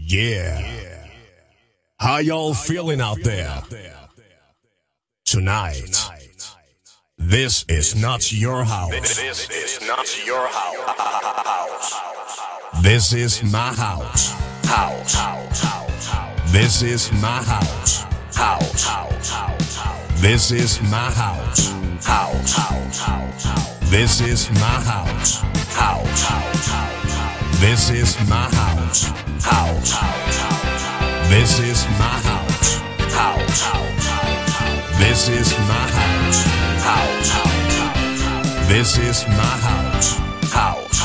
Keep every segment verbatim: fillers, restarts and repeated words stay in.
Yeah. How y'all feeling out there? Tonight, this is not your house. This is not your house. This is my house. House. This is my house. House. This is my house. House. This is my house. House. This is my house. House. This is my house. House. This is my house. House. This is my house. House.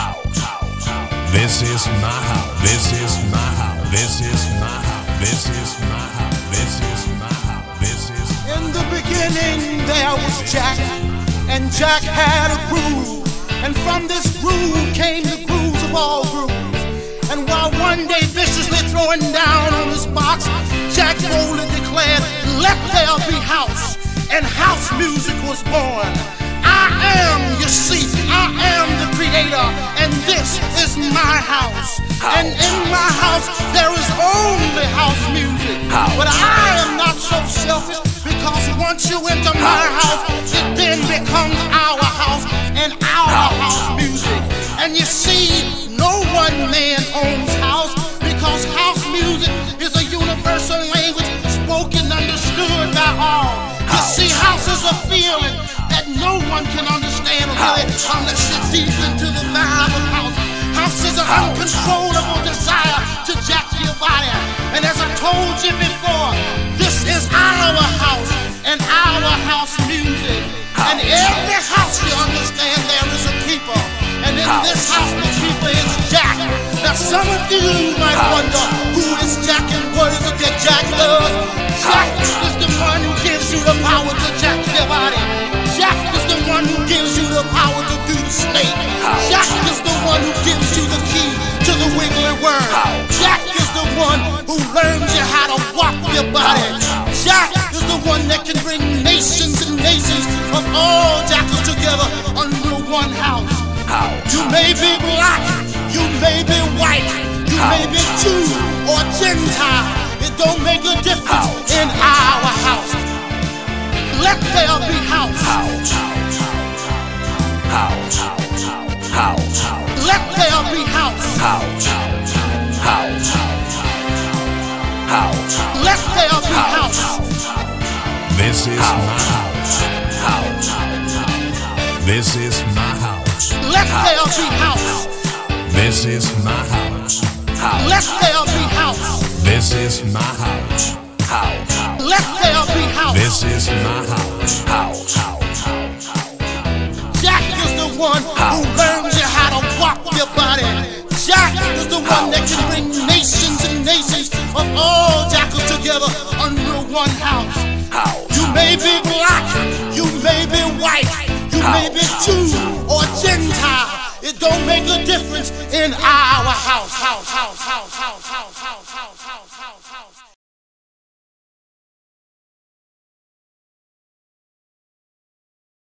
This is my house. This is my house. This is my house. This is my house. This is my house. This is. In the beginning there was Jack, and Jack had a groove, and from this groove came the grooves of all grooves. And while one day viciously throwing down on his box, Jack boldly declared, "Let there be house," and house music was born. I am, you see, I am the creator, and this is my house. And in my house there is only house music. But I am not so selfish, because once you enter my house, it then becomes our house and our house music. And you see, no one man owns house, because house music is a universal language spoken, understood by all. You see, house is a feeling that no one can understand really unless you're deep into the vibe of house. House is an uncontrollable desire to jack your body. And as I told you before, this is our house and our house music. And every house, you understand, there is a keeper. And in this house, the keeper is Jack. Now some of you might wonder, who is Jack and what is it that Jack does? Jack is the one who gives you the power to jack your body. Jack is the one who gives you the power to do the snake. Jack is the one who gives you the key to the wiggly worm. Jack is the one who learns you how to walk your body. Jack is the one that can bring nations and nations of all jackals together under one house. You may be black, you may be white, you may be Jew or Gentile. It don't make a difference in our house. Let there be house. Let there be house. Let there be house. This is my house. This is my house. Let there be house. This is my house. Let there be house. This is my house. Let there be house. This is my house. Jack is the one who learns you how to walk your body. Jack is the one that can bring nations and nations of all jackals together under one house. You may be black, you may be white, you may be Jew or Gentile. It don't make a difference in our house, house, house.